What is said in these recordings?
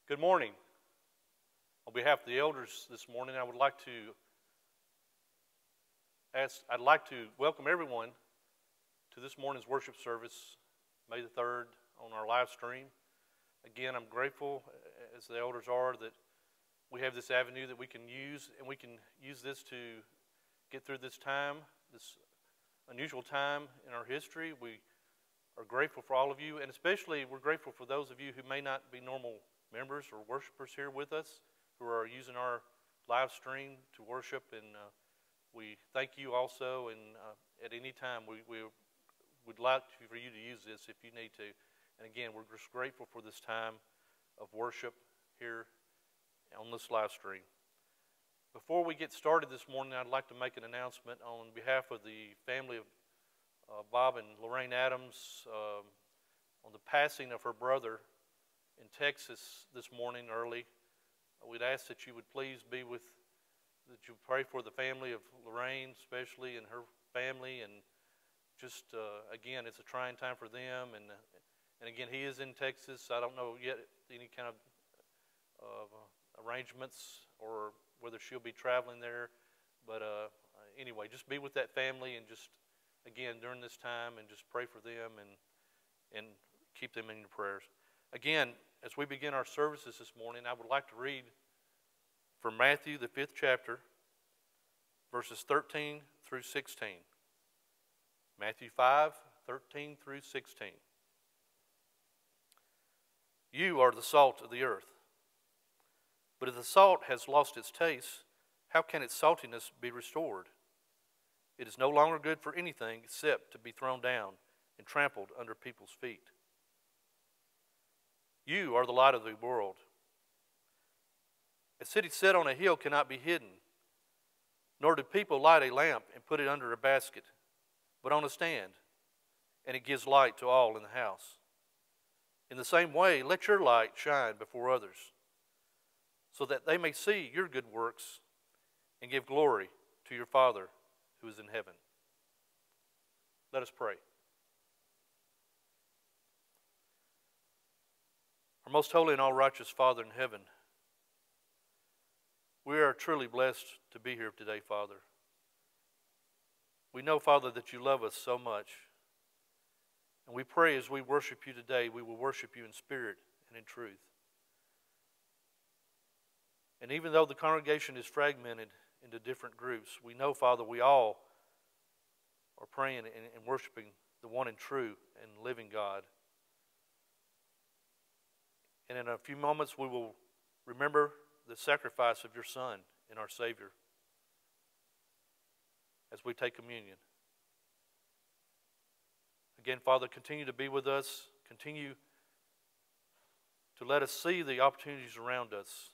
Good morning. On behalf of the elders this morning, I'd like to welcome everyone to this morning's worship service, May the 3rd, on our live stream. Again, I'm grateful, as the elders are, that we have this avenue that we can use, and we can use this to get through this time, this unusual time in our history. We are grateful for all of you, and especially we're grateful for those of you who may not be normal members or worshipers here with us, who are using our live stream to worship, and we thank you also, and at any time we would like for you to use this if you need to. And again, we're just grateful for this time of worship here on this live stream. Before we get started this morning, I'd like to make an announcement on behalf of the family of Bob and Lorraine Adams on the passing of her brother in Texas this morning early. We'd ask that you would please that you pray for the family of Lorraine, especially, and her family, and just, again, it's a trying time for them, and again, he is in Texas. I don't know yet any kind of arrangements or whether she'll be traveling there, but anyway, just be with that family, and just, again, during this time, and just pray for them, and keep them in your prayers. Again, as we begin our services this morning, I would like to read from Matthew, the 5th chapter, verses 13 through 16. Matthew 5, 13 through 16. You are the salt of the earth. But if the salt has lost its taste, how can its saltiness be restored? It is no longer good for anything except to be thrown down and trampled under people's feet. You are the light of the world. A city set on a hill cannot be hidden, nor do people light a lamp and put it under a basket, but on a stand, and it gives light to all in the house. In the same way, let your light shine before others, so that they may see your good works and give glory to your Father who is in heaven. Let us pray. Our most holy and all-righteous Father in heaven, we are truly blessed to be here today, Father. We know, Father, that you love us so much. And we pray as we worship you today, we will worship you in spirit and in truth. And even though the congregation is fragmented into different groups, we know, Father, we all are praying and worshiping the one and true and living God. And in a few moments, we will remember the sacrifice of your Son and our Savior as we take communion. Again, Father, continue to be with us. Continue to let us see the opportunities around us.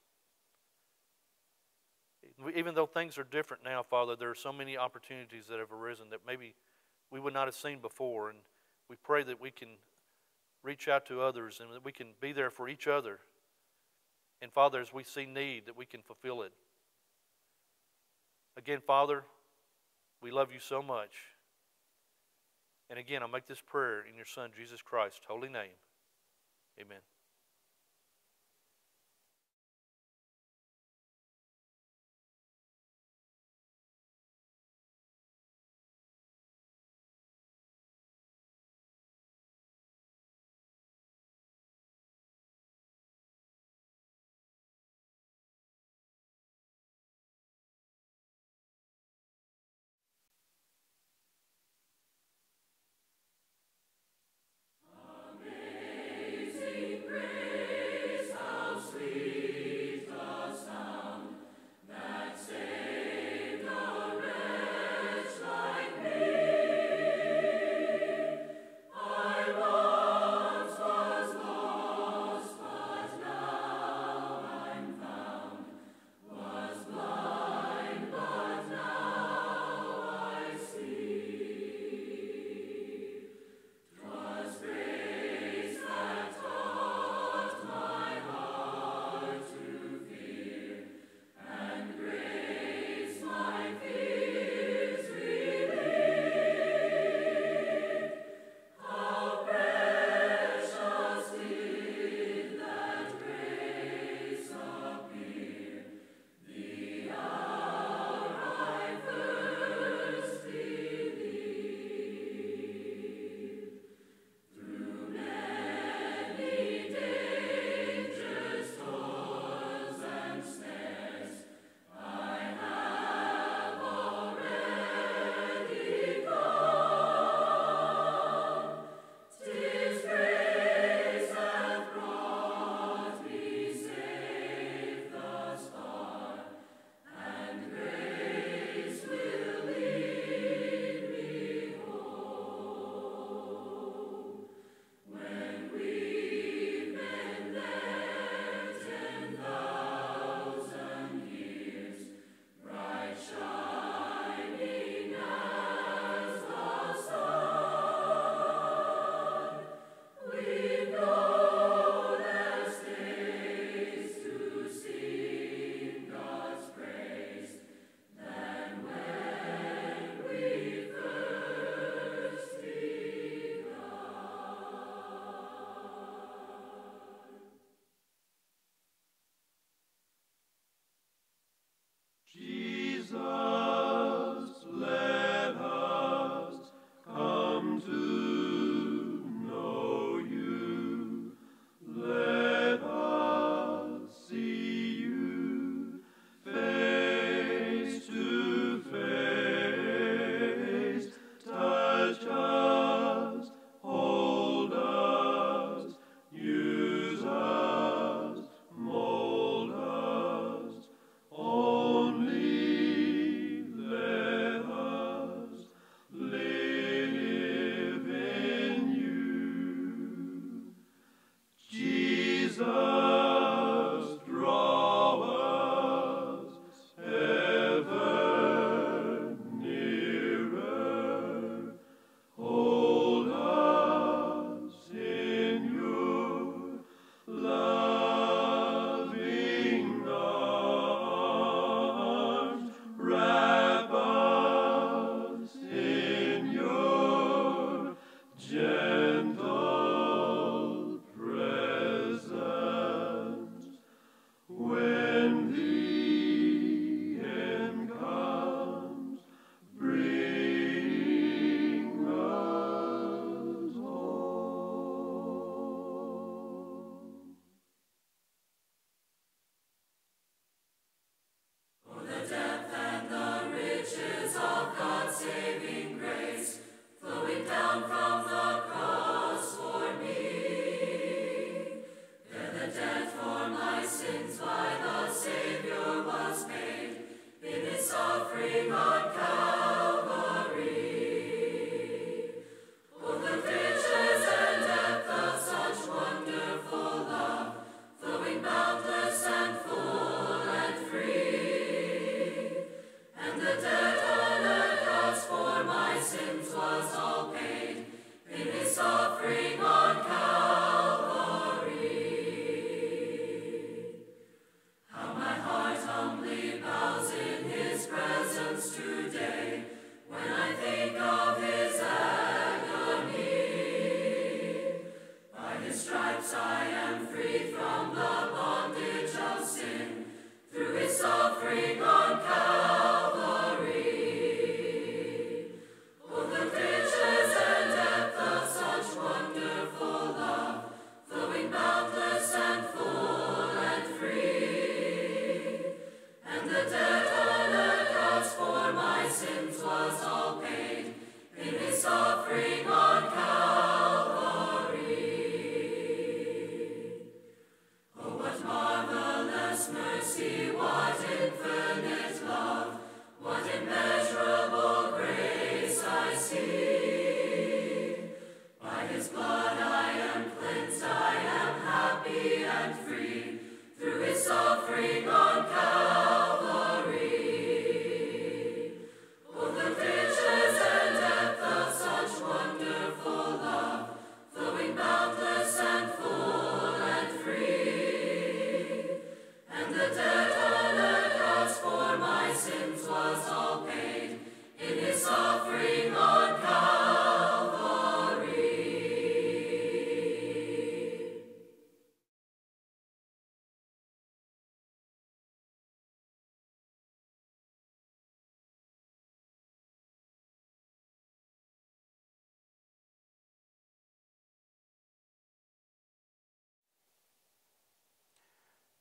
Even though things are different now, Father, there are so many opportunities that have arisen that maybe we would not have seen before. And we pray that we can reach out to others and that we can be there for each other. And Father, as we see need, that we can fulfill it. Again, Father, we love you so much. And again, I make this prayer in your Son, Jesus Christ's holy name. Amen. Amazing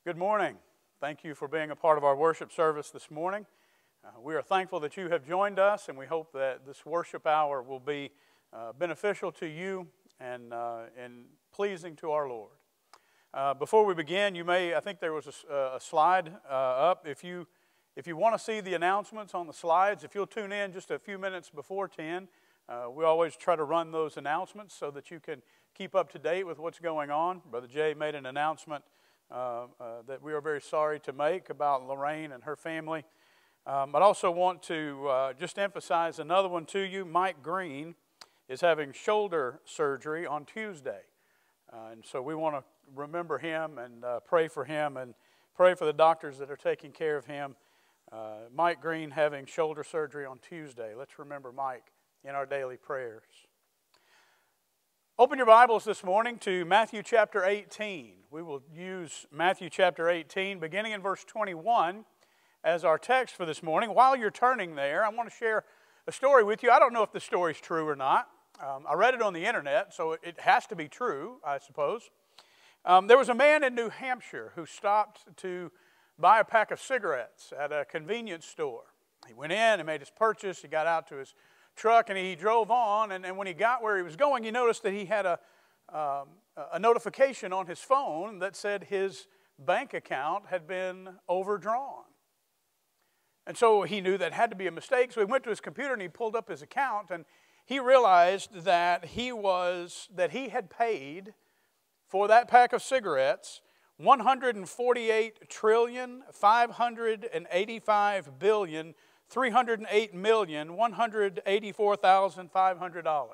Good morning. Thank you for being a part of our worship service this morning. We are thankful that you have joined us, and we hope that this worship hour will be beneficial to you and pleasing to our Lord. Before we begin, I think there was a slide up. If you want to see the announcements on the slides, if you'll tune in just a few minutes before 10, we always try to run those announcements so that you can keep up to date with what's going on. Brother Jay made an announcement that we are very sorry to make about Lorraine and her family. But I also want to just emphasize another one to you. Mike Green is having shoulder surgery on Tuesday. And so we want to remember him and pray for him and pray for the doctors that are taking care of him. Mike Green having shoulder surgery on Tuesday. Let's remember Mike in our daily prayers. Open your Bibles this morning to Matthew chapter 18. We will use Matthew chapter 18, beginning in verse 21, as our text for this morning. While you're turning there, I want to share a story with you. I don't know if the story's true or not. I read it on the internet, so it has to be true, I suppose. There was a man in New Hampshire who stopped to buy a pack of cigarettes at a convenience store. He went in and made his purchase. He got out to his truck and he drove on, and when he got where he was going, he noticed that he had a notification on his phone that said his bank account had been overdrawn. And so he knew that had to be a mistake, so he went to his computer and he pulled up his account, and he realized that he had paid for that pack of cigarettes $148,585,308,184,500.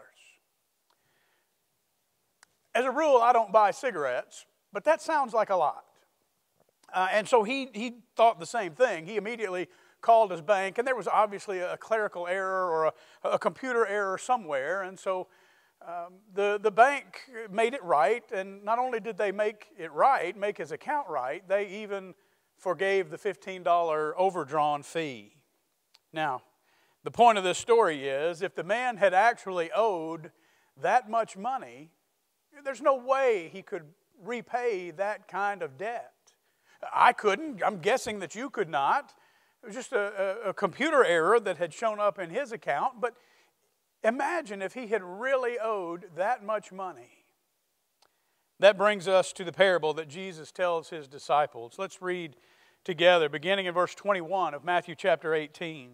As a rule, I don't buy cigarettes, but that sounds like a lot. And so he thought the same thing. He immediately called his bank, and there was obviously a clerical error or a computer error somewhere, and so the bank made it right, and not only did they make it right, make his account right, they even forgave the $15 overdrawn fee. Now, the point of this story is, if the man had actually owed that much money, there's no way he could repay that kind of debt. I couldn't. I'm guessing that you could not. It was just a computer error that had shown up in his account, but imagine if he had really owed that much money. That brings us to the parable that Jesus tells his disciples. Let's read together, beginning in verse 21 of Matthew chapter 18.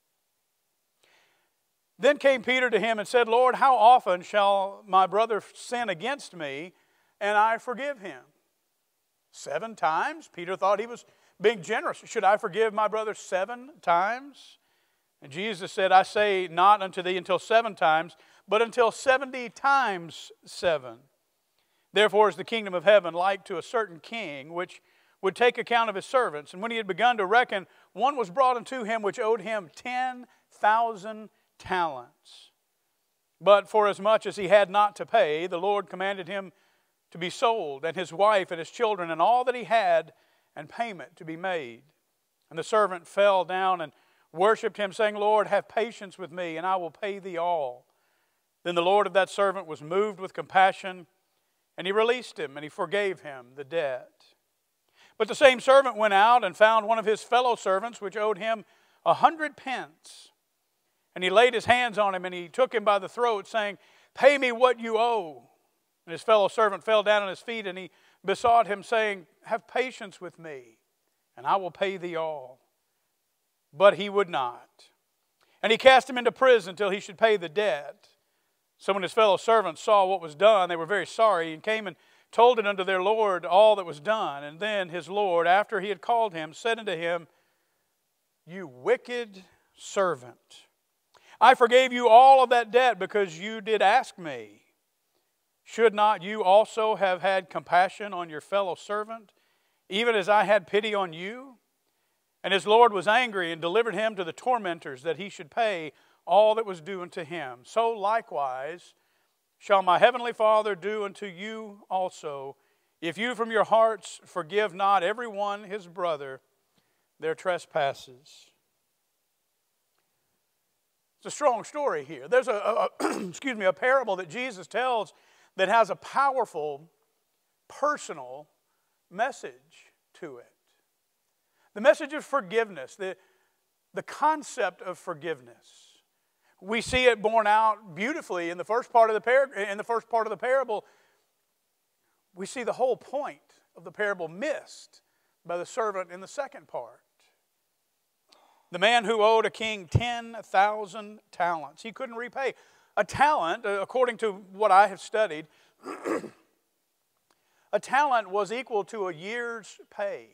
Then came Peter to him and said, Lord, how often shall my brother sin against me, and I forgive him? 7 times? Peter thought he was being generous. Should I forgive my brother 7 times? And Jesus said, I say not unto thee until 7 times, but until 70 times 7. Therefore is the kingdom of heaven like to a certain king, which would take account of his servants. And when he had begun to reckon, one was brought unto him which owed him 10,000 talents. But for as much as he had not to pay, the Lord commanded him to be sold, and his wife and his children, and all that he had, and payment to be made. And the servant fell down and worshipped him, saying, Lord, have patience with me, and I will pay thee all. Then the Lord of that servant was moved with compassion, and he released him, and he forgave him the debt. But the same servant went out and found one of his fellow servants, which owed him 100 pence. And he laid his hands on him, and he took him by the throat, saying, Pay me what you owe. And his fellow servant fell down on his feet, and he besought him, saying, Have patience with me, and I will pay thee all. But he would not. And he cast him into prison till he should pay the debt. So when his fellow servants saw what was done, they were very sorry, and came and told it unto their Lord all that was done. And then his Lord, after he had called him, said unto him, You wicked servant, I forgave you all of that debt because you did ask me. Should not you also have had compassion on your fellow servant, even as I had pity on you? And his Lord was angry and delivered him to the tormentors, that he should pay all that was due unto him. So likewise shall my heavenly Father do unto you also, if you from your hearts forgive not every one his brother their trespasses. It's a strong story here. There's a parable that Jesus tells that has a powerful, personal message to it. The message of forgiveness, the concept of forgiveness. We see it borne out beautifully in the first part of the parable. We see the whole point of the parable missed by the servant in the second part. The man who owed a king 10,000 talents. He couldn't repay. A talent, according to what I have studied, a talent was equal to a year's pay.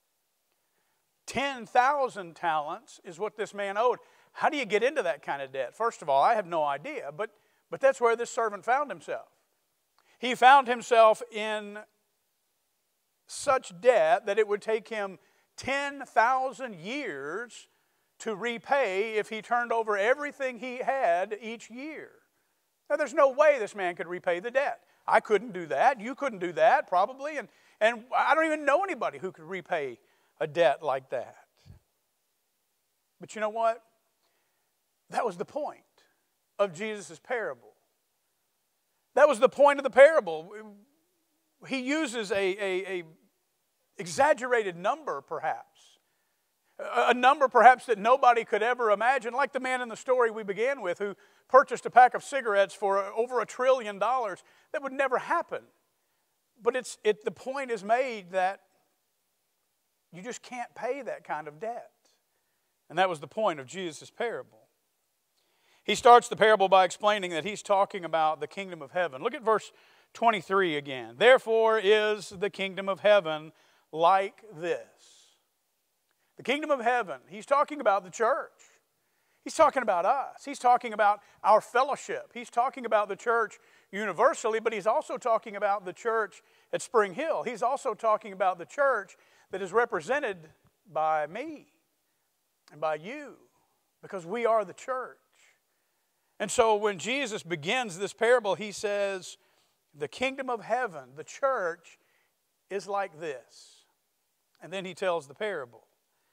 10,000 talents is what this man owed. How do you get into that kind of debt? First of all, I have no idea, but that's where this servant found himself. He found himself in such debt that it would take him 10,000 years to repay if he turned over everything he had each year. Now, there's no way this man could repay the debt. I couldn't do that. You couldn't do that, probably. And I don't even know anybody who could repay a debt like that. But you know what? That was the point of Jesus' parable. That was the point of the parable. He uses a exaggerated number, perhaps. A number, perhaps, that nobody could ever imagine. Like the man in the story we began with who purchased a pack of cigarettes for over $1 trillion. That would never happen. But the point is made that you just can't pay that kind of debt. And that was the point of Jesus' parable. He starts the parable by explaining that he's talking about the kingdom of heaven. Look at verse 23 again. Therefore is the kingdom of heaven like this. The kingdom of heaven, he's talking about the church. He's talking about us. He's talking about our fellowship. He's talking about the church universally, but he's also talking about the church at SpringHill. He's also talking about the church that is represented by me and by you, because we are the church. And so when Jesus begins this parable, he says, the kingdom of heaven, the church, is like this. And then he tells the parable.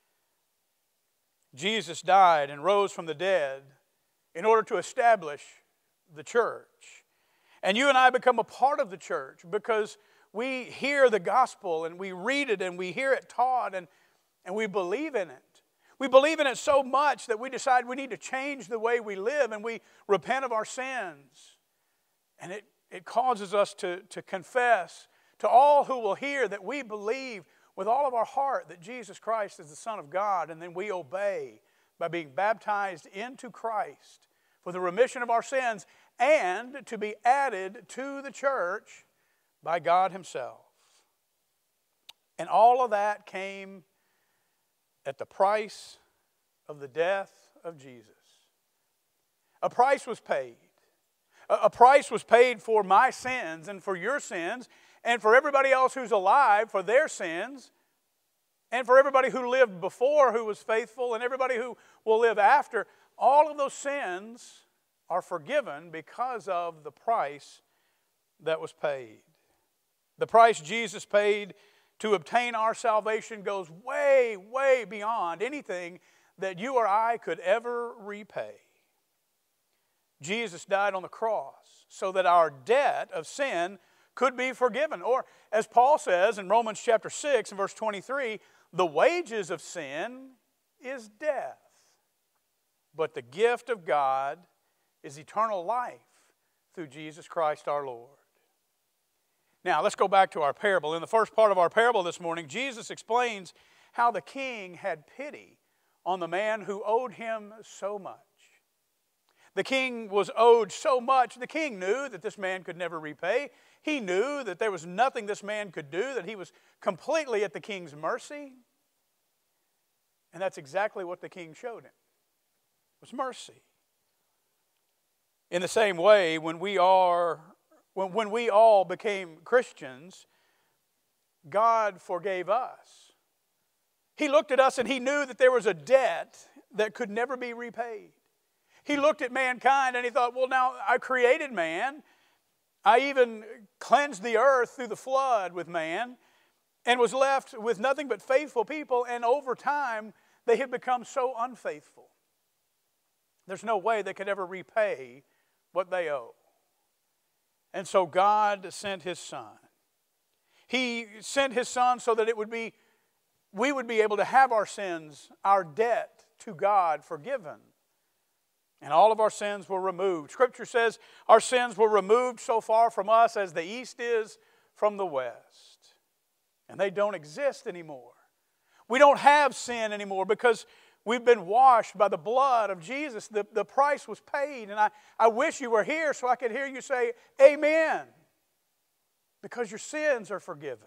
Jesus died and rose from the dead in order to establish the church. And you and I become a part of the church because we hear the gospel and we read it and we hear it taught and we believe in it. We believe in it so much that we decide we need to change the way we live and we repent of our sins. And it causes us to confess to all who will hear that we believe with all of our heart that Jesus Christ is the Son of God, and then we obey by being baptized into Christ for the remission of our sins and to be added to the church by God Himself. And all of that came at the price of the death of Jesus. A price was paid. A price was paid for my sins and for your sins and for everybody else who's alive for their sins and for everybody who lived before who was faithful and everybody who will live after. All of those sins are forgiven because of the price that was paid. The price Jesus paid to obtain our salvation goes way, way beyond anything that you or I could ever repay. Jesus died on the cross so that our debt of sin could be forgiven. Or, as Paul says in Romans chapter 6 and verse 23, the wages of sin is death, but the gift of God is eternal life through Jesus Christ our Lord. Now, let's go back to our parable. In the first part of our parable this morning, Jesus explains how the king had pity on the man who owed him so much. The king was owed so much. The king knew that this man could never repay. He knew that there was nothing this man could do, that he was completely at the king's mercy. And that's exactly what the king showed him, was mercy. In the same way, when we all became Christians, God forgave us. He looked at us and He knew that there was a debt that could never be repaid. He looked at mankind and He thought, well, now I created man. I even cleansed the earth through the flood with man and was left with nothing but faithful people, and over time they have become so unfaithful. There's no way they could ever repay what they owe. And so God sent His Son. He sent His Son so that it would be we would be able to have our sins, our debt to God forgiven. And all of our sins were removed. Scripture says our sins were removed so far from us as the east is from the west. And they don't exist anymore. We don't have sin anymore because we've been washed by the blood of Jesus. The price was paid. And I wish you were here so I could hear you say, amen. Because your sins are forgiven.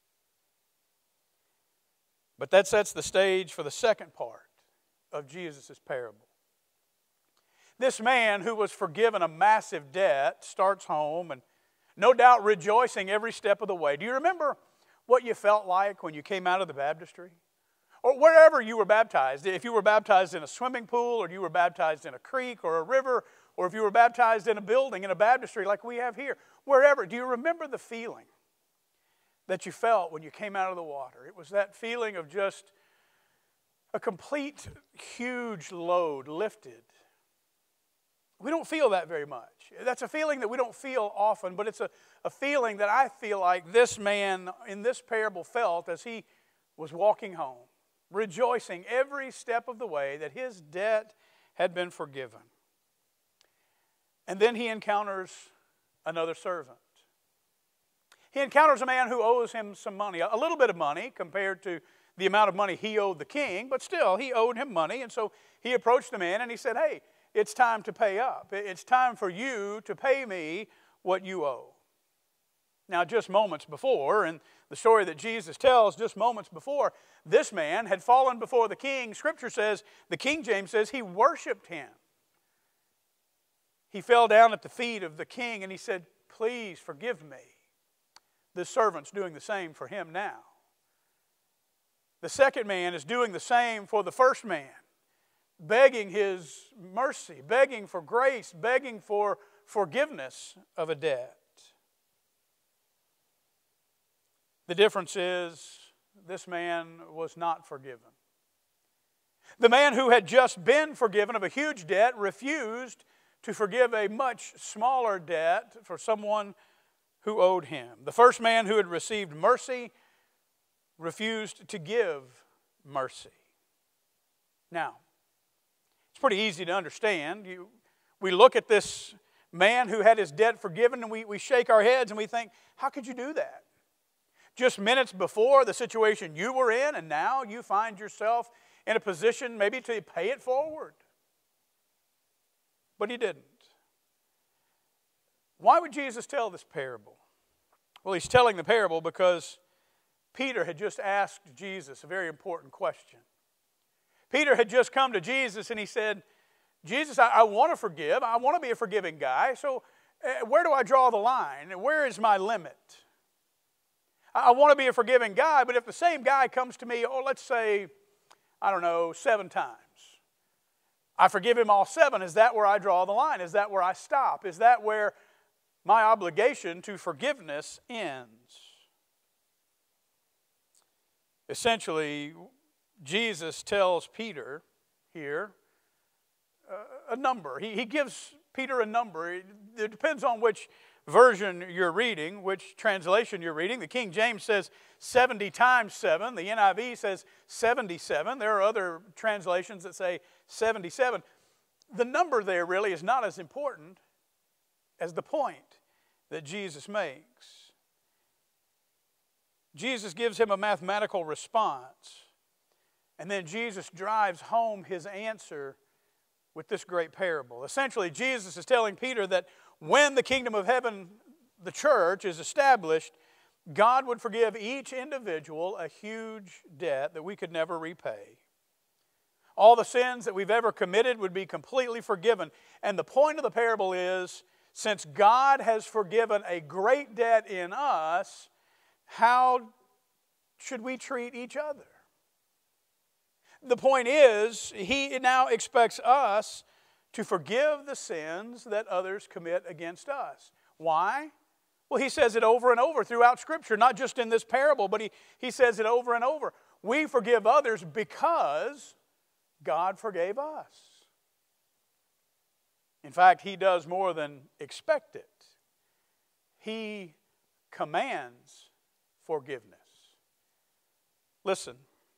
But that sets the stage for the second part of Jesus' parable. This man who was forgiven a massive debt starts home and no doubt rejoicing every step of the way. Do you remember what you felt like when you came out of the baptistry? Or wherever you were baptized. If you were baptized in a swimming pool, or you were baptized in a creek or a river, or if you were baptized in a building, in a baptistry like we have here, wherever, do you remember the feeling that you felt when you came out of the water? It was that feeling of just a complete, huge load lifted. We don't feel that very much. That's a feeling that we don't feel often, but it's a feeling that I feel like this man in this parable felt as he was walking home, rejoicing every step of the way that his debt had been forgiven. And then he encounters another servant. He encounters a man who owes him some money, a little bit of money compared to the amount of money he owed the king, but still he owed him money. And so he approached the man and he said, hey, it's time to pay up. It's time for you to pay me what you owe. Now, just moments before, in the story that Jesus tells, just moments before, this man had fallen before the king. Scripture says, the King James says, he worshiped him. He fell down at the feet of the king and he said, please forgive me. This servant's doing the same for him now. The second man is doing the same for the first man, begging his mercy, begging for grace, begging for forgiveness of a debt. The difference is this man was not forgiven. The man who had just been forgiven of a huge debt refused to forgive a much smaller debt for someone who owed him. The first man who had received mercy refused to give mercy. Now, it's pretty easy to understand. We look at this man who had his debt forgiven and we shake our heads and we think, how could you do that? Just minutes before the situation you were in, and now you find yourself in a position maybe to pay it forward. But he didn't. Why would Jesus tell this parable? Well, he's telling the parable because Peter had just asked Jesus a very important question. Peter had just come to Jesus and he said, Jesus, I want to forgive. I want to be a forgiving guy. So where do I draw the line? Where is my limit? I want to be a forgiving guy, but if the same guy comes to me, let's say, 7 times. I forgive him all 7. Is that where I draw the line? Is that where I stop? Is that where my obligation to forgiveness ends? Essentially, Jesus tells Peter here a number. He gives Peter a number. It depends on which version you're reading, which translation you're reading. The King James says 70 times 7. The NIV says 77. There are other translations that say 77. The number there really is not as important as the point that Jesus makes. Jesus gives him a mathematical response, and then Jesus drives home his answer with this great parable. Essentially, Jesus is telling Peter that when the kingdom of heaven, the church, is established, God would forgive each individual a huge debt that we could never repay. All the sins that we've ever committed would be completely forgiven. And the point of the parable is, since God has forgiven a great debt in us, how should we treat each other? The point is, he now expects us to forgive the sins that others commit against us. Why? Well, he says it over and over throughout Scripture, not just in this parable, but he says it over and over. We forgive others because God forgave us. In fact, he does more than expect it. He commands forgiveness. Listen,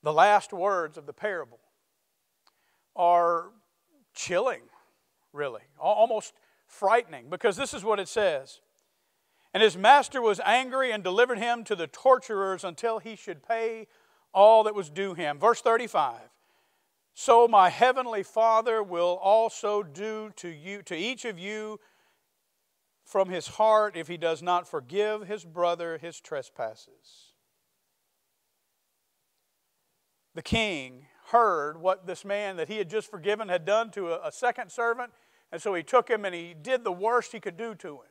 The last words of the parable are chilling, really, almost frightening, because this is what it says. And his master was angry and delivered him to the torturers until he should pay all that was due him. Verse 35. So my heavenly Father will also do to each of you from his heart if he does not forgive his brother his trespasses. The king heard what this man that he had just forgiven had done to a second servant, and so he took him and he did the worst he could do to him.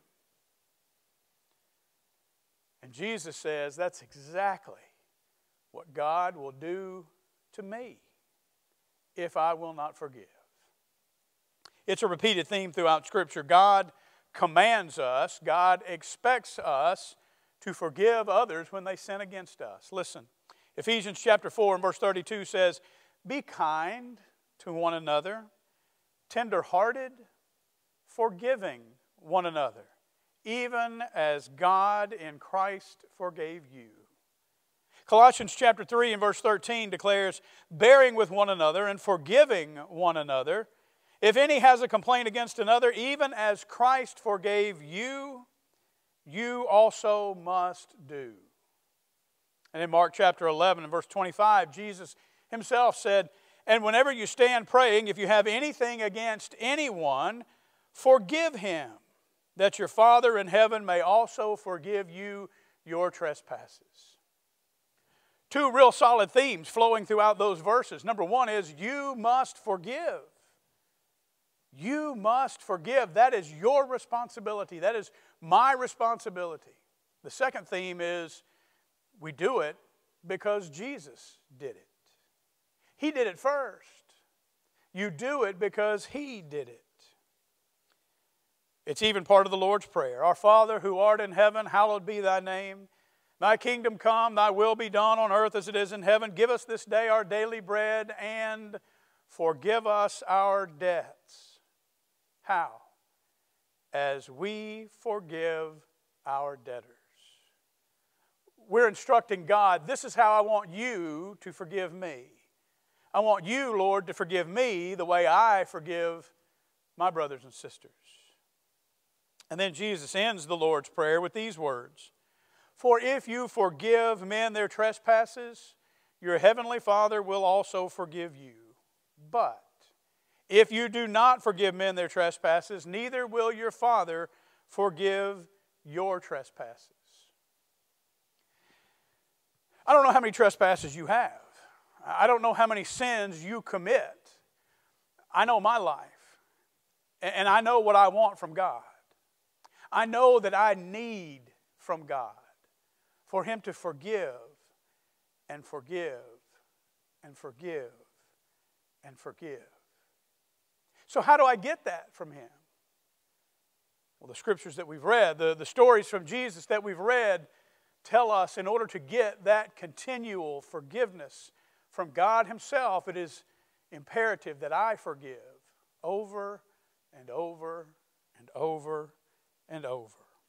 And Jesus says, that's exactly what God will do to me if I will not forgive. It's a repeated theme throughout Scripture. God commands us, God expects us to forgive others when they sin against us. Listen, Ephesians chapter 4 and verse 32 says, be kind to one another, tender-hearted, forgiving one another, even as God in Christ forgave you. Colossians chapter 3 and verse 13 declares, bearing with one another and forgiving one another, if any has a complaint against another, even as Christ forgave you, you also must do. And in Mark chapter 11 and verse 25, Jesus himself said, and whenever you stand praying, if you have anything against anyone, forgive him, that your Father in heaven may also forgive you your trespasses. Two real solid themes flowing throughout those verses. Number one is you must forgive. You must forgive. That is your responsibility. That is my responsibility. The second theme is we do it because Jesus did it. He did it first. You do it because He did it. It's even part of the Lord's Prayer. Our Father who art in heaven, hallowed be thy name. Thy kingdom come, thy will be done on earth as it is in heaven. Give us this day our daily bread and forgive us our debts. How? As we forgive our debtors. We're instructing God, this is how I want you to forgive me. I want you, Lord, to forgive me the way I forgive my brothers and sisters. And then Jesus ends the Lord's Prayer with these words. For if you forgive men their trespasses, your heavenly Father will also forgive you. But if you do not forgive men their trespasses, neither will your Father forgive your trespasses. I don't know how many trespasses you have. I don't know how many sins you commit. I know my life. And I know what I want from God. I know that I need from God for Him to forgive and forgive and forgive and forgive. So how do I get that from Him? Well, the scriptures that we've read, the stories from Jesus that we've read tell us in order to get that continual forgiveness from God Himself, it is imperative that I forgive over and over and over and over.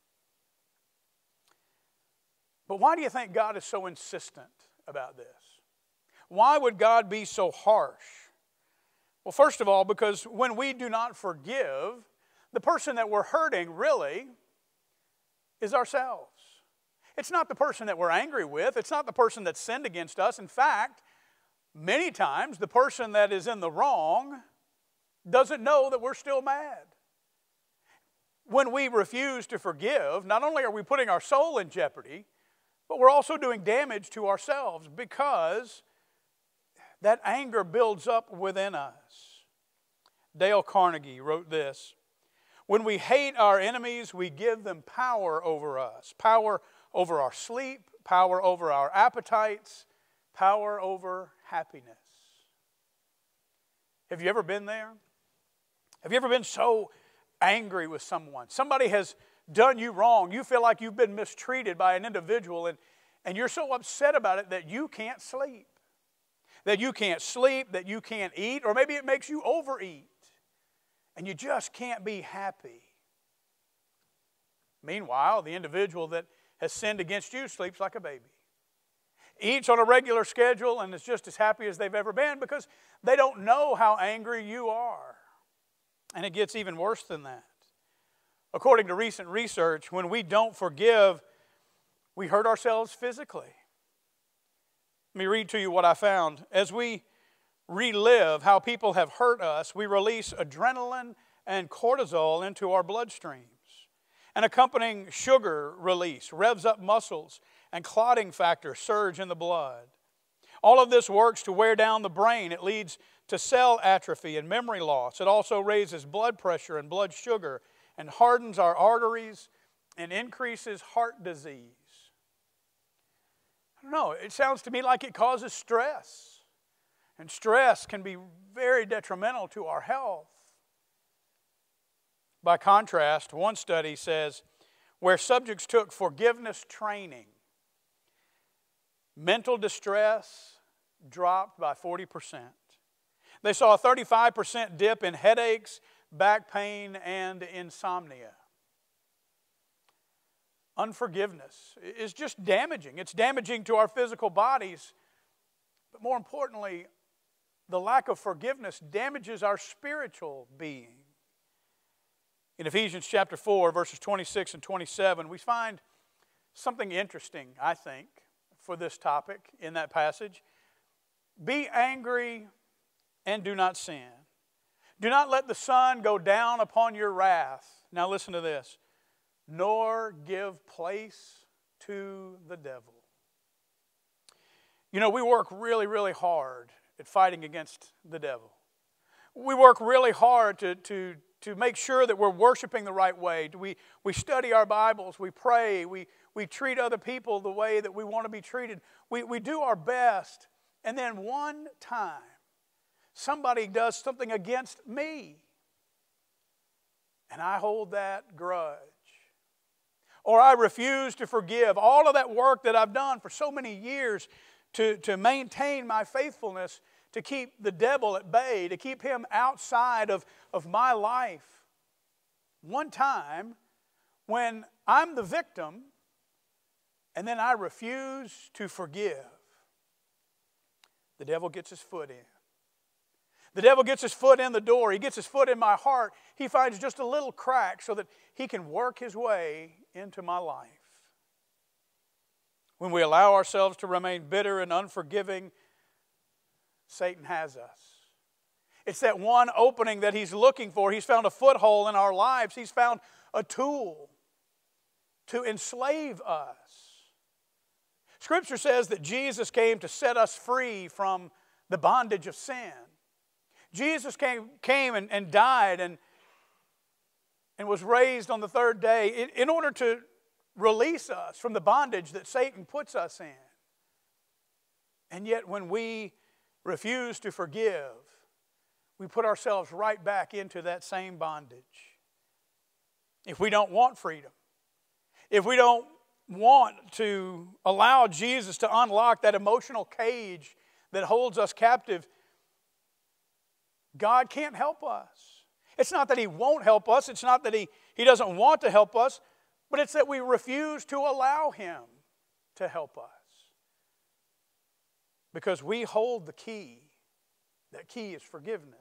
But why do you think God is so insistent about this? Why would God be so harsh? Well, first of all, because when we do not forgive, the person that we're hurting really is ourselves. It's not the person that we're angry with. It's not the person that sinned against us. In fact, many times the person that is in the wrong doesn't know that we're still mad. When we refuse to forgive, not only are we putting our soul in jeopardy, but we're also doing damage to ourselves because that anger builds up within us. Dale Carnegie wrote this, when we hate our enemies, we give them power over us, power over our sleep, power over our appetites, power over happiness. Have you ever been there? Have you ever been so angry with someone? Somebody has done you wrong. You feel like you've been mistreated by an individual and you're so upset about it that you can't sleep. That you can't sleep, that you can't eat, or maybe it makes you overeat. And you just can't be happy. Meanwhile, the individual that has sinned against you sleeps like a baby. eats on a regular schedule and is just as happy as they've ever been because they don't know how angry you are. And it gets even worse than that. According to recent research, when we don't forgive, we hurt ourselves physically. Let me read to you what I found. As we relive how people have hurt us, we release adrenaline and cortisol into our bloodstreams. An accompanying sugar release revs up muscles and clotting factors surge in the blood. All of this works to wear down the brain. It leads to cell atrophy and memory loss. It also raises blood pressure and blood sugar and hardens our arteries and increases heart disease. I don't know, it sounds to me like it causes stress. And stress can be very detrimental to our health. By contrast, one study says where subjects took forgiveness training, mental distress dropped by 40%. They saw a 35% dip in headaches, back pain, and insomnia. Unforgiveness is just damaging. It's damaging to our physical bodies, but more importantly, the lack of forgiveness damages our spiritual being. In Ephesians chapter 4, verses 26 and 27, we find something interesting, I think, for this topic in that passage. Be angry and do not sin. Do not let the sun go down upon your wrath. Now listen to this. Nor give place to the devil. You know, we work really, really hard at fighting against the devil. We work really hard to make sure that we're worshiping the right way. We study our Bibles, we pray, we treat other people the way that we want to be treated. We do our best, and then one time, somebody does something against me, and I hold that grudge. Or I refuse to forgive all of that work that I've done for so many years to maintain my faithfulness, to keep the devil at bay, to keep him outside of my life. One time, when I'm the victim, and then I refuse to forgive, the devil gets his foot in. The devil gets his foot in the door. He gets his foot in my heart. He finds just a little crack so that he can work his way into my life. When we allow ourselves to remain bitter and unforgiving, Satan has us. It's that one opening that he's looking for. He's found a foothold in our lives. He's found a tool to enslave us. Scripture says that Jesus came to set us free from the bondage of sin. Jesus came and died and was raised on the third day in order to release us from the bondage that Satan puts us in. And yet when we refuse to forgive, we put ourselves right back into that same bondage. If we don't want freedom, if we don't want to allow Jesus to unlock that emotional cage that holds us captive, God can't help us. It's not that He won't help us. It's not that He doesn't want to help us, but it's that we refuse to allow Him to help us. Because we hold the key. That key is forgiveness.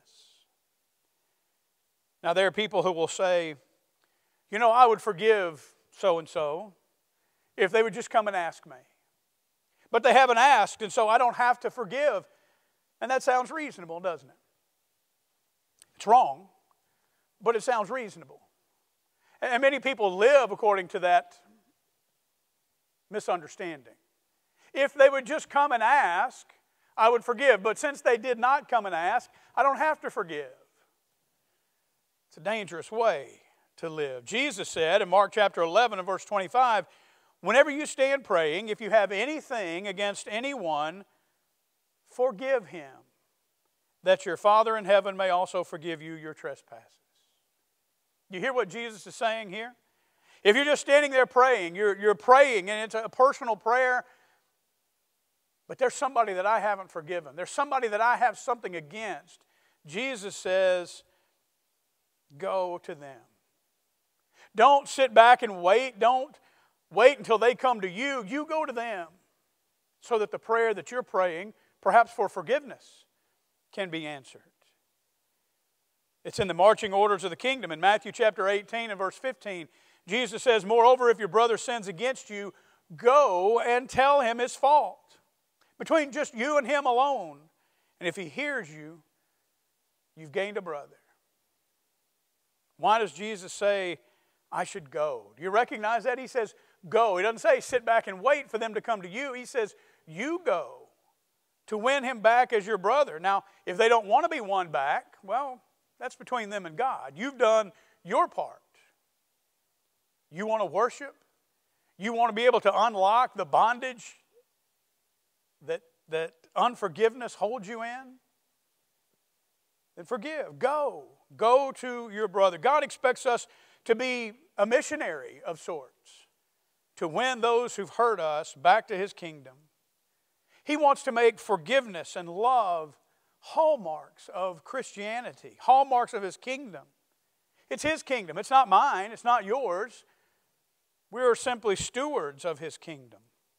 Now there are people who will say, you know, I would forgive so-and-so if they would just come and ask me. But they haven't asked, and so I don't have to forgive. And that sounds reasonable, doesn't it? It's wrong, but it sounds reasonable. And many people live according to that misunderstanding. If they would just come and ask, I would forgive. But since they did not come and ask, I don't have to forgive. It's a dangerous way to live. Jesus said in Mark chapter 11 and verse 25, whenever you stand praying, if you have anything against anyone, forgive him, that your Father in heaven may also forgive you your trespasses. You hear what Jesus is saying here? If you're just standing there praying, you're praying and it's a personal prayer, but there's somebody that I haven't forgiven. There's somebody that I have something against. Jesus says, go to them. Don't sit back and wait. Don't wait until they come to you. You go to them. so that the prayer that you're praying, perhaps for forgiveness, can be answered. It's in the marching orders of the kingdom. In Matthew chapter 18 and verse 15, Jesus says, "Moreover, if your brother sins against you, go and tell him his fault, between just you and him alone. And if he hears you, you've gained a brother." Why does Jesus say, I should go? Do you recognize that? He says, go. He doesn't say sit back and wait for them to come to you. He says, you go to win him back as your brother. Now, if they don't want to be won back, well, that's between them and God. You've done your part. You want to worship? You want to be able to unlock the bondage that unforgiveness holds you in? Then forgive. Go. Go to your brother. God expects us to be a missionary of sorts, to win those who've hurt us back to His kingdom. He wants to make forgiveness and love hallmarks of Christianity, hallmarks of His kingdom. It's His kingdom. It's not mine. It's not yours. We are simply stewards of His kingdom.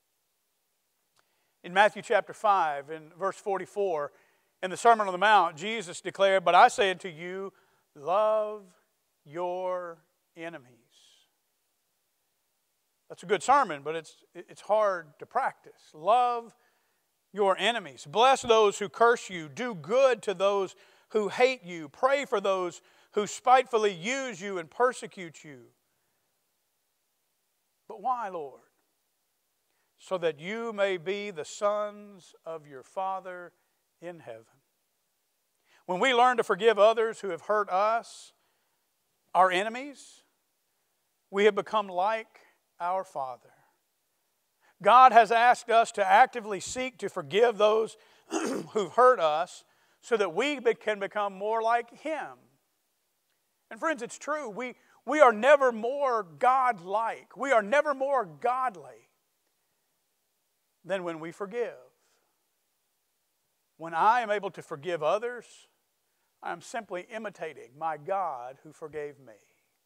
In Matthew chapter 5, in verse 44, in the Sermon on the Mount, Jesus declared, "But I say unto you, love your enemies." That's a good sermon, but it's hard to practice. Love your enemies. Bless those who curse you. Do good to those who hate you. Pray for those who spitefully use you and persecute you. But why, Lord? So that you may be the sons of your Father in heaven. When we learn to forgive others who have hurt us, our enemies, we have become like our Father. God has asked us to actively seek to forgive those who've hurt us so that we can become more like Him. And friends, it's true. We are never more God-like. We are never more godly than when we forgive. When I am able to forgive others, I am simply imitating my God who forgave me.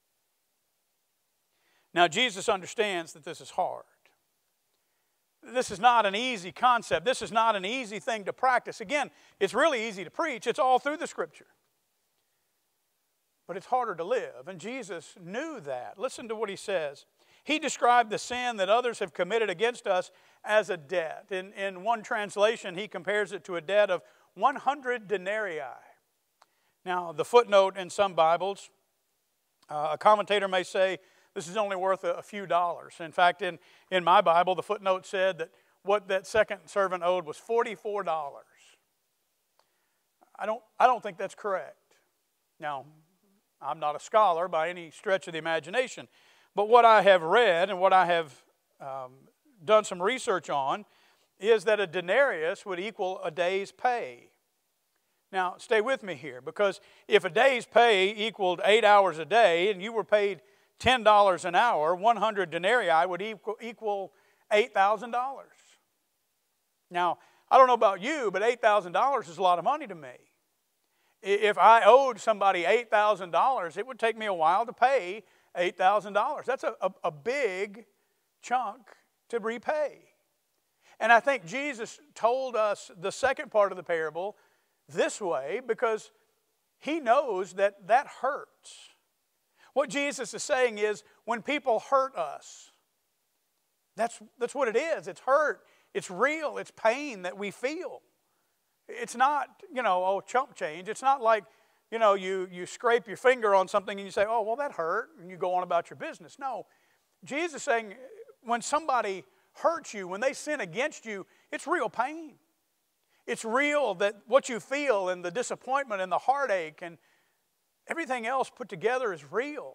Now, Jesus understands that this is hard. This is not an easy concept. This is not an easy thing to practice. Again, it's really easy to preach. It's all through the Scripture. But it's harder to live, and Jesus knew that. Listen to what He says. He described the sin that others have committed against us as a debt. In one translation, He compares it to a debt of 100 denarii. Now, the footnote in some Bibles, a commentator may say, this is only worth a few dollars. In fact, in my Bible, the footnote said that what that second servant owed was $44. I don't think that's correct. Now, I'm not a scholar by any stretch of the imagination, but what I have read and what I have done some research on is that a denarius would equal a day's pay. Now, stay with me here, because if a day's pay equaled 8 hours a day and you were paid $10 an hour, 100 denarii would equal $8,000. Now, I don't know about you, but $8,000 is a lot of money to me. If I owed somebody $8,000, it would take me a while to pay $8,000. That's a big chunk to repay. And I think Jesus told us the second part of the parable this way because He knows that hurts. What Jesus is saying is when people hurt us, that's what it is. It's hurt. It's real. It's pain that we feel. It's not, chump change. It's not like, you scrape your finger on something and you say, oh, well, that hurt, and you go on about your business. No. Jesus is saying when somebody hurts you, when they sin against you, it's real pain. It's real that what you feel and the disappointment and the heartache and everything else put together is real.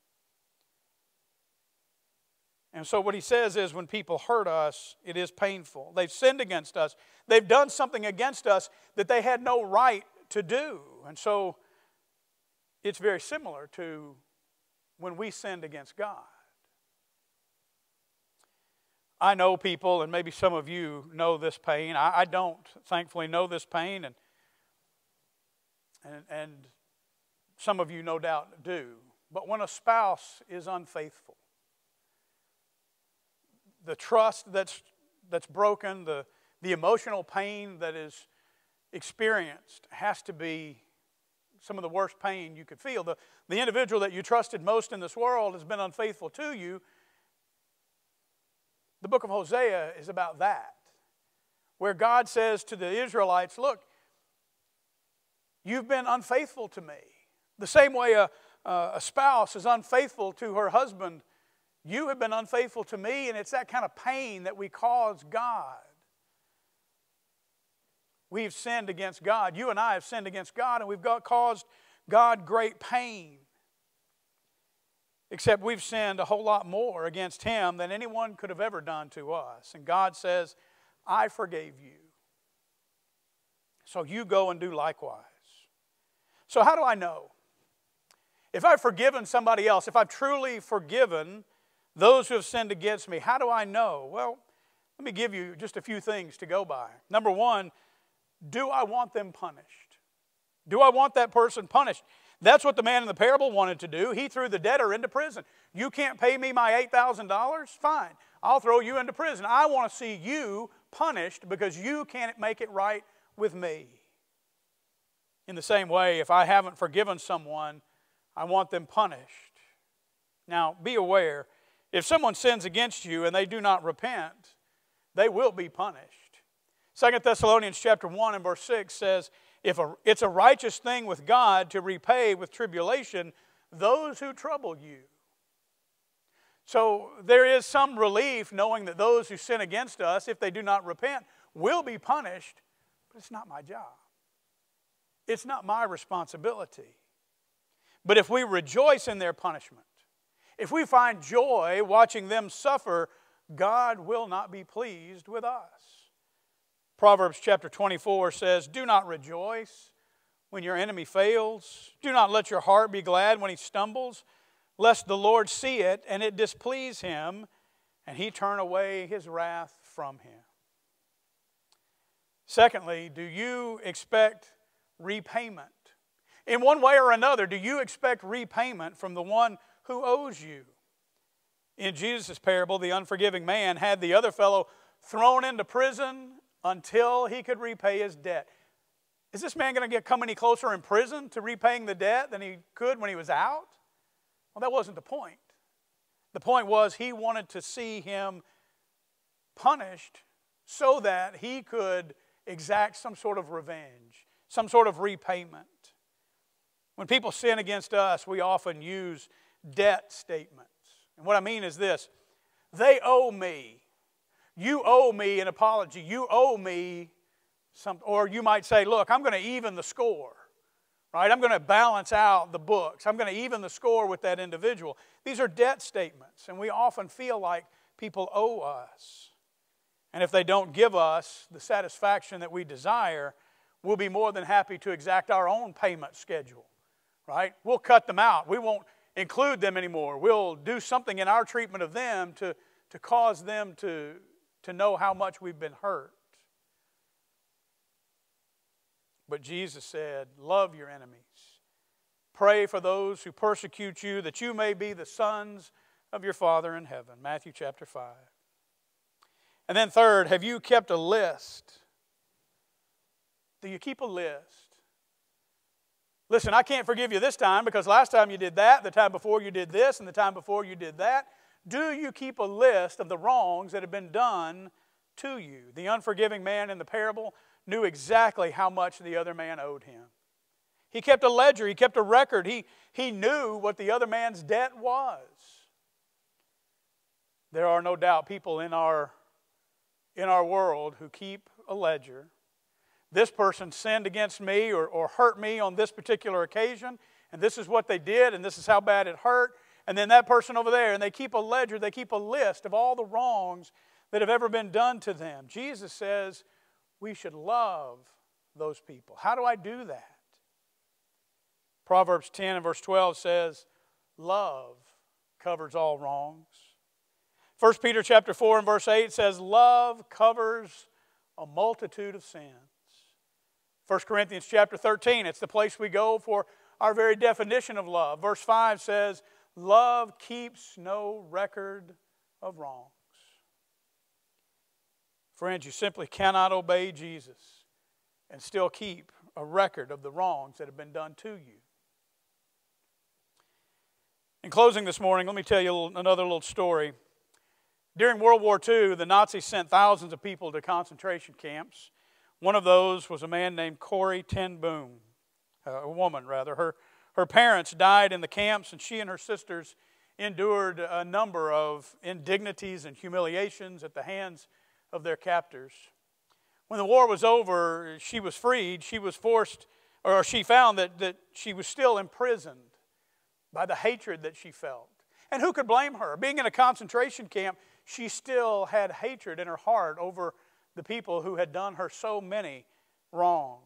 And so what He says is when people hurt us, it is painful. They've sinned against us. They've done something against us that they had no right to do. And so it's very similar to when we sinned against God. I know people, and maybe some of you know this pain. I don't, thankfully, know this pain, and some of you no doubt do. But when a spouse is unfaithful, the trust that's broken, the emotional pain that is experienced has to be some of the worst pain you could feel. The individual that you trusted most in this world has been unfaithful to you. The book of Hosea is about that, where God says to the Israelites, look, you've been unfaithful to me. The same way a spouse is unfaithful to her husband, you have been unfaithful to me, and it's that kind of pain that we cause God. We've sinned against God. You and I have sinned against God, and we've caused God great pain. Except we've sinned a whole lot more against Him than anyone could have ever done to us. And God says, I forgave you. So you go and do likewise. So how do I know? If I've forgiven somebody else, if I've truly forgiven those who have sinned against me, how do I know? Well, let me give you just a few things to go by. Number one, do I want them punished? Do I want that person punished? That's what the man in the parable wanted to do. He threw the debtor into prison. You can't pay me my $8,000? Fine. I'll throw you into prison. I want to see you punished because you can't make it right with me. In the same way, if I haven't forgiven someone, I want them punished. Now, be aware, if someone sins against you and they do not repent, they will be punished. 2 Thessalonians chapter 1 and verse 6 says, it's a righteous thing with God to repay with tribulation those who trouble you. So there is some relief knowing that those who sin against us, if they do not repent, will be punished, but it's not my job. It's not my responsibility. But if we rejoice in their punishment, if we find joy watching them suffer, God will not be pleased with us. Proverbs chapter 24 says, do not rejoice when your enemy fails. Do not let your heart be glad when he stumbles, lest the Lord see it and it displease him, and he turn away his wrath from him. Secondly, do you expect repayment? In one way or another, do you expect repayment from the one who owes you? In Jesus' parable, the unforgiving man had the other fellow thrown into prison until he could repay his debt. Is this man going to come any closer in prison to repaying the debt than he could when he was out? Well, that wasn't the point. The point was he wanted to see him punished so that he could exact some sort of revenge, some sort of repayment. When people sin against us, we often use debt statements. And what I mean is this: they owe me. You owe me an apology. You owe me something. Or you might say, look, I'm going to even the score. Right? I'm going to balance out the books. I'm going to even the score with that individual. These are debt statements, and we often feel like people owe us. And if they don't give us the satisfaction that we desire, we'll be more than happy to exact our own payment schedule. Right? We'll cut them out. We won't include them anymore. We'll do something in our treatment of them to cause them to know how much we've been hurt. But Jesus said, love your enemies. Pray for those who persecute you, that you may be the sons of your Father in heaven. Matthew chapter 5. And then third, have you kept a list? Do you keep a list? Listen, I can't forgive you this time because last time you did that, the time before you did this, and the time before you did that. Do you keep a list of the wrongs that have been done to you? The unforgiving man in the parable knew exactly how much the other man owed him. He kept a ledger. He kept a record. He knew what the other man's debt was. There are no doubt people in our world who keep a ledger. This person sinned against me or hurt me on this particular occasion, and this is what they did, and this is how bad it hurt. And then that person over there, and they keep a ledger, they keep a list of all the wrongs that have ever been done to them. Jesus says we should love those people. How do I do that? Proverbs 10 and verse 12 says, love covers all wrongs. 1 Peter chapter 4 and verse 8 says, love covers a multitude of sins. 1 Corinthians chapter 13, it's the place we go for our very definition of love. Verse 5 says, love keeps no record of wrongs. Friends, you simply cannot obey Jesus and still keep a record of the wrongs that have been done to you. In closing this morning, let me tell you another little story. During World War II, the Nazis sent thousands of people to concentration camps. One of those was a man named Corrie ten Boom, a woman rather. Her parents died in the camps, and she and her sisters endured a number of indignities and humiliations at the hands of their captors. When the war was over, she was freed. She was forced, or she found that she was still imprisoned by the hatred that she felt. And who could blame her? Being in a concentration camp, she still had hatred in her heart over the people who had done her so many wrongs.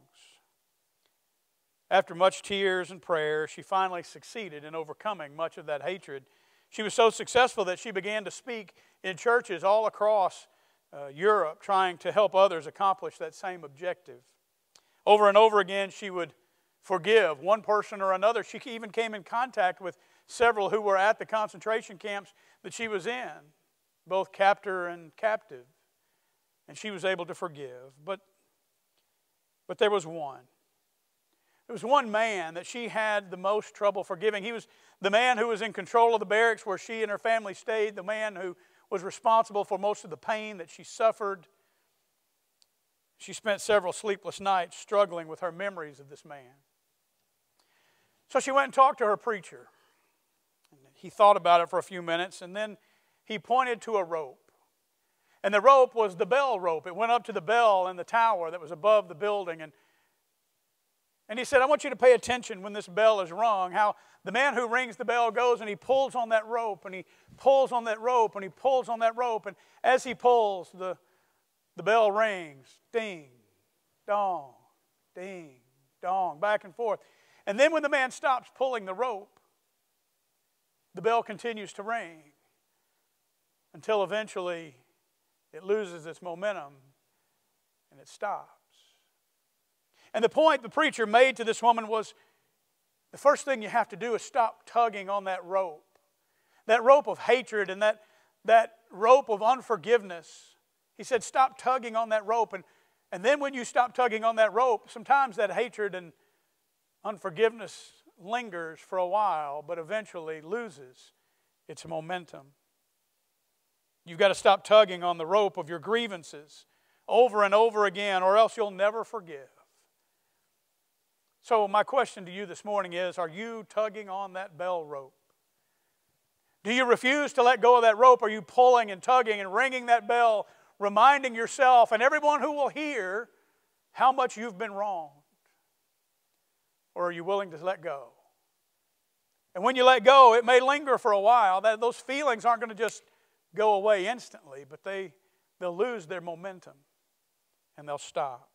After much tears and prayer, she finally succeeded in overcoming much of that hatred. She was so successful that she began to speak in churches all across Europe, trying to help others accomplish that same objective. Over and over again, she would forgive one person or another. She even came in contact with several who were at the concentration camps that she was in, both captor and captive. And she was able to forgive. But there was one. There was one man that she had the most trouble forgiving. He was the man who was in control of the barracks where she and her family stayed, the man who was responsible for most of the pain that she suffered. She spent several sleepless nights struggling with her memories of this man. So she went and talked to her preacher. He thought about it for a few minutes, and then he pointed to a rope. And the rope was the bell rope. It went up to the bell in the tower that was above the building. And he said, I want you to pay attention when this bell is rung, how the man who rings the bell goes and he pulls on that rope, and he pulls on that rope, and he pulls on that rope. And as he pulls, the bell rings. Ding, dong, ding, dong, back and forth. And then when the man stops pulling the rope, the bell continues to ring until eventually it loses its momentum and it stops. And the point the preacher made to this woman was, the first thing you have to do is stop tugging on that rope of hatred and that rope of unforgiveness. He said, stop tugging on that rope. And then when you stop tugging on that rope, sometimes that hatred and unforgiveness lingers for a while, but eventually loses its momentum. You've got to stop tugging on the rope of your grievances over and over again, or else you'll never forgive. So my question to you this morning is, are you tugging on that bell rope? Do you refuse to let go of that rope? Are you pulling and tugging and ringing that bell, reminding yourself and everyone who will hear how much you've been wronged? Or are you willing to let go? And when you let go, it may linger for a while. Those feelings aren't going to just go away instantly, but they'll lose their momentum and they'll stop.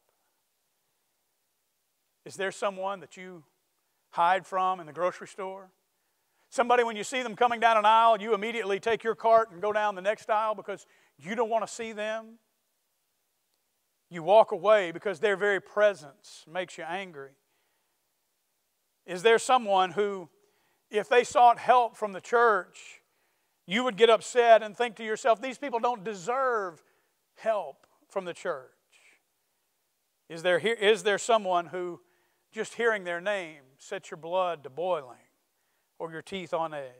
Is there someone that you hide from in the grocery store? Somebody, when you see them coming down an aisle, you immediately take your cart and go down the next aisle because you don't want to see them? You walk away because their very presence makes you angry. Is there someone who, if they sought help from the church, you would get upset and think to yourself, these people don't deserve help from the church? Is there someone who, just hearing their name, sets your blood to boiling or your teeth on edge?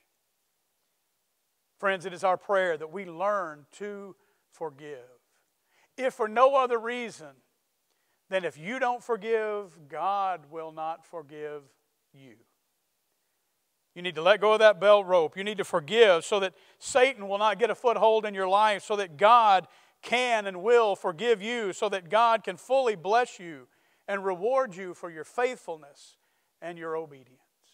Friends, it is our prayer that we learn to forgive. If for no other reason than if you don't forgive, God will not forgive you. You need to let go of that bell rope. You need to forgive so that Satan will not get a foothold in your life, so that God can and will forgive you, so that God can fully bless you and reward you for your faithfulness and your obedience.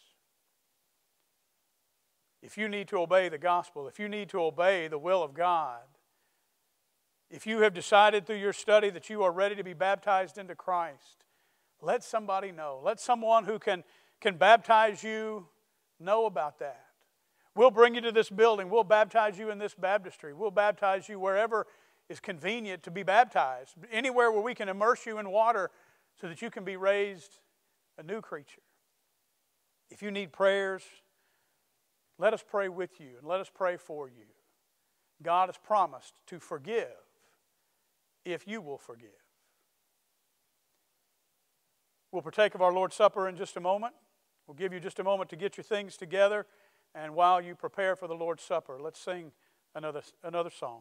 If you need to obey the gospel, if you need to obey the will of God, if you have decided through your study that you are ready to be baptized into Christ, let somebody know. Let someone who can baptize you know about that. We'll bring you to this building. We'll baptize you in this baptistry. We'll baptize you wherever is convenient to be baptized. Anywhere where we can immerse you in water so that you can be raised a new creature. If you need prayers, let us pray with you and let us pray for you. God has promised to forgive if you will forgive. We'll partake of our Lord's Supper in just a moment. We'll give you just a moment to get your things together. And while you prepare for the Lord's Supper, let's sing another song.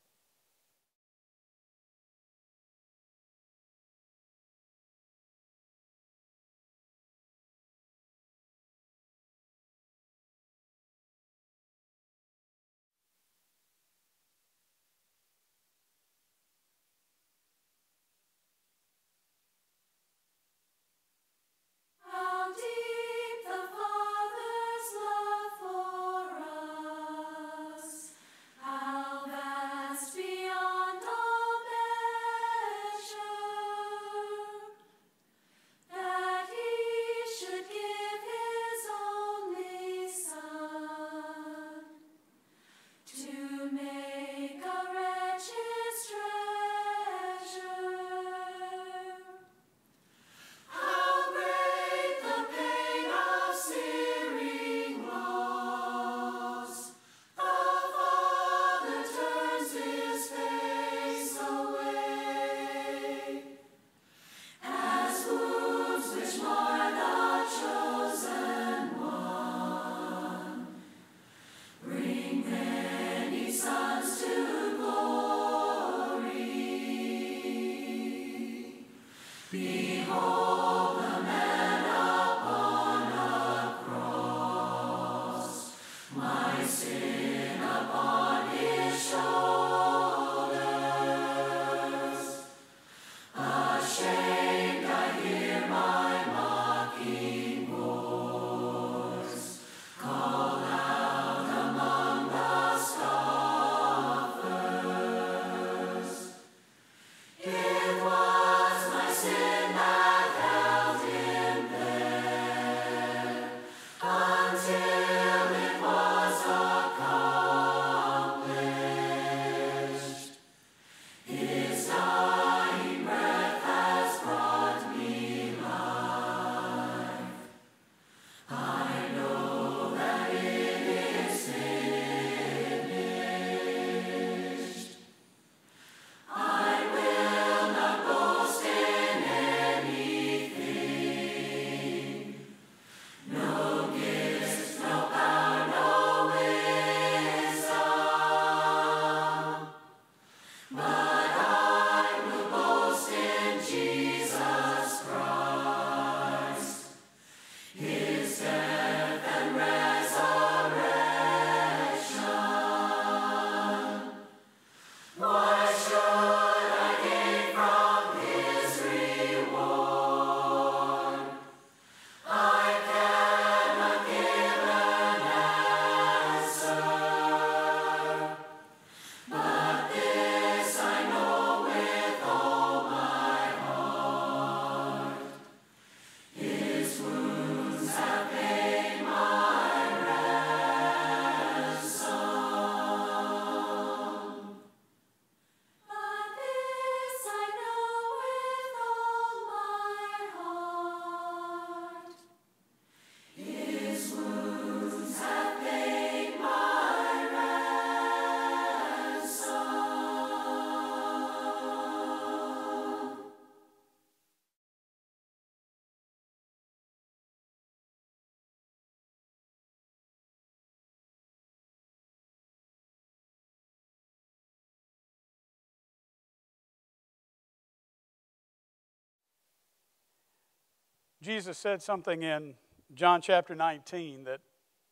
Jesus said something in John chapter 19 that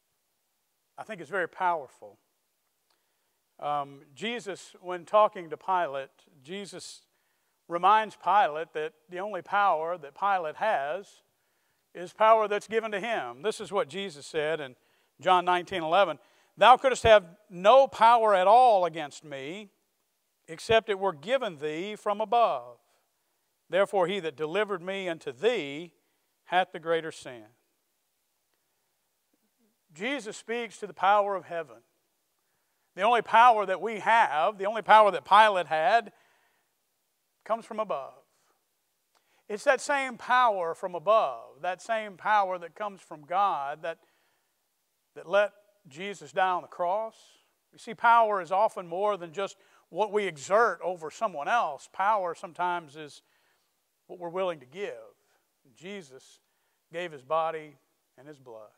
I think is very powerful. Jesus, when talking to Pilate, Jesus reminds Pilate that the only power that Pilate has is power that's given to him. This is what Jesus said in John 19:11. Thou couldst have no power at all against me, except it were given thee from above. Therefore he that delivered me unto thee hath the greater sin. Jesus speaks to the power of heaven. The only power that we have, the only power that Pilate had, comes from above. It's that same power from above, that same power that comes from God that let Jesus die on the cross. You see, power is often more than just what we exert over someone else. Power sometimes is what we're willing to give. Jesus gave his body and his blood.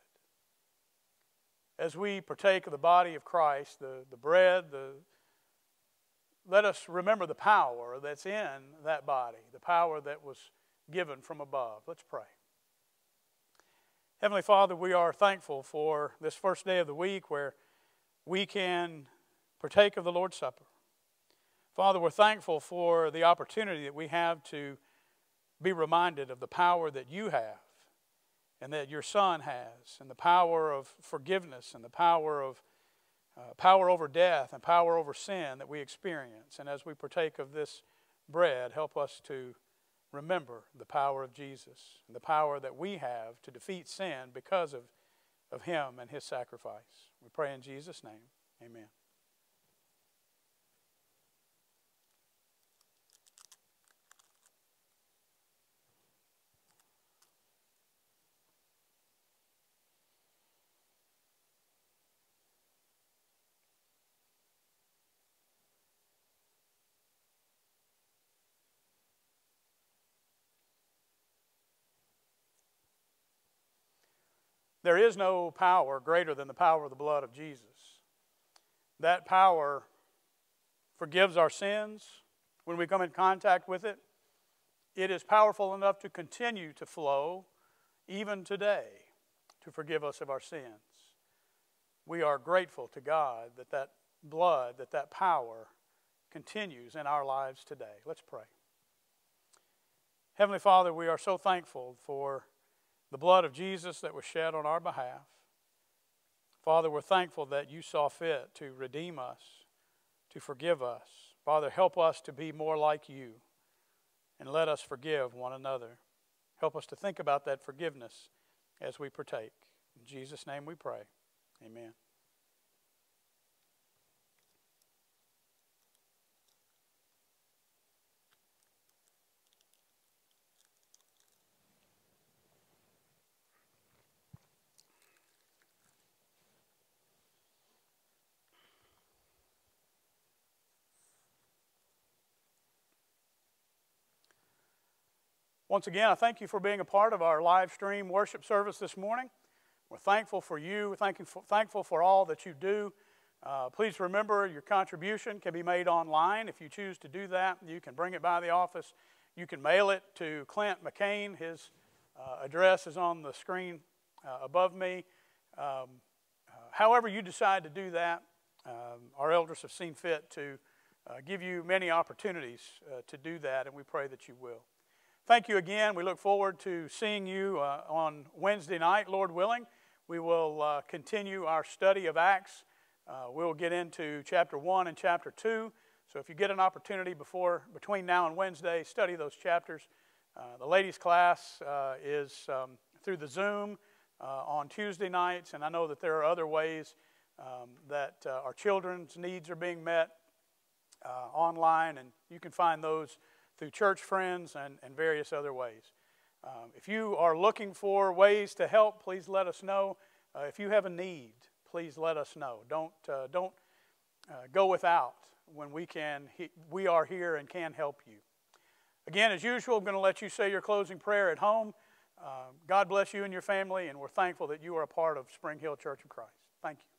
As we partake of the body of Christ, the bread, let us remember the power that's in that body, the power that was given from above. Let's pray. Heavenly Father, we are thankful for this first day of the week where we can partake of the Lord's Supper. Father, we're thankful for the opportunity that we have to be reminded of the power that you have and that your Son has, and the power of forgiveness and the power of power over death and power over sin that we experience. And as we partake of this bread, help us to remember the power of Jesus and the power that we have to defeat sin because of him and his sacrifice. We pray in Jesus' name. Amen. There is no power greater than the power of the blood of Jesus. That power forgives our sins when we come in contact with it. It is powerful enough to continue to flow even today to forgive us of our sins. We are grateful to God that that blood, that power continues in our lives today. Let's pray. Heavenly Father, we are so thankful for the blood of Jesus that was shed on our behalf. Father, we're thankful that you saw fit to redeem us, to forgive us. Father, help us to be more like you and let us forgive one another. Help us to think about that forgiveness as we partake. In Jesus' name we pray. Amen. Once again, I thank you for being a part of our live stream worship service this morning. We're thankful for you. We're thankful for all that you do. Please remember your contribution can be made online. If you choose to do that, you can bring it by the office. You can mail it to Clint McCain. His address is on the screen above me. However you decide to do that, our elders have seen fit to give you many opportunities to do that, and we pray that you will. Thank you again. We look forward to seeing you on Wednesday night, Lord willing. We will continue our study of Acts. We'll get into chapter 1 and chapter 2. So if you get an opportunity between now and Wednesday, study those chapters. The ladies' class is through the Zoom on Tuesday nights, and I know that there are other ways that our children's needs are being met online, and you can find those through church friends and various other ways. If you are looking for ways to help, please let us know. If you have a need, please let us know. Don't go without when we are here and can help you. Again, as usual, I'm going to let you say your closing prayer at home. God bless you and your family, and we're thankful that you are a part of SpringHill Church of Christ. Thank you.